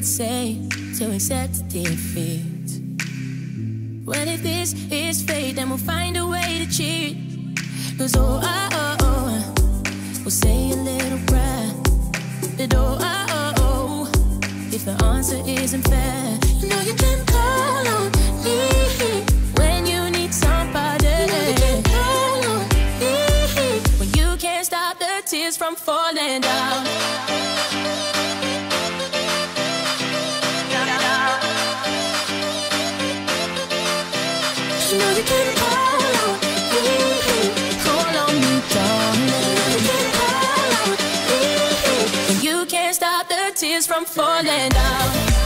would say to accept defeat? Well, if this is fate, then we'll find a way to cheat. 'Cause we'll say a little prayer. But if the answer isn't fair, you know you can call on me when you need somebody. You know you can call on me when you can't stop the tears from falling down. You know you can call on me, darling. You can call on me when you can't stop the tears from falling down.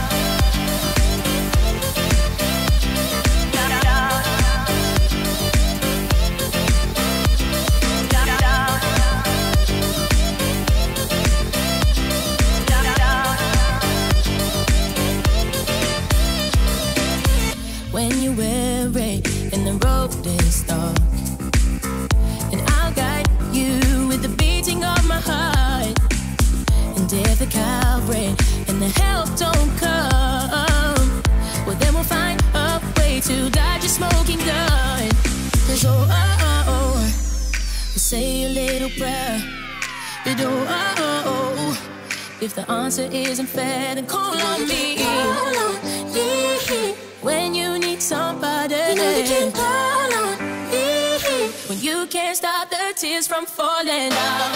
When you're weary and the road is dark, and I'll guide you with the beating of my heart. And if the Calvary and the help don't come, well then we'll find a way to dodge a smoking gun. 'Cause we'll say a little prayer. But if the answer isn't fair, then call on me. Call on me when you need somebody. You know you can call on me when you can't stop the tears from falling down.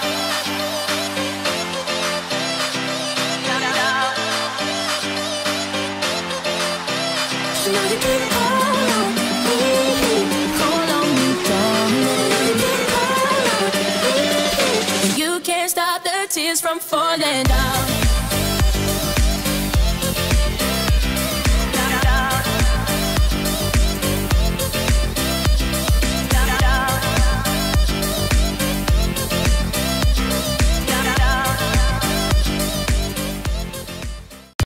You know you can call on me, darling. You can call on me when you can't stop the tears from falling down.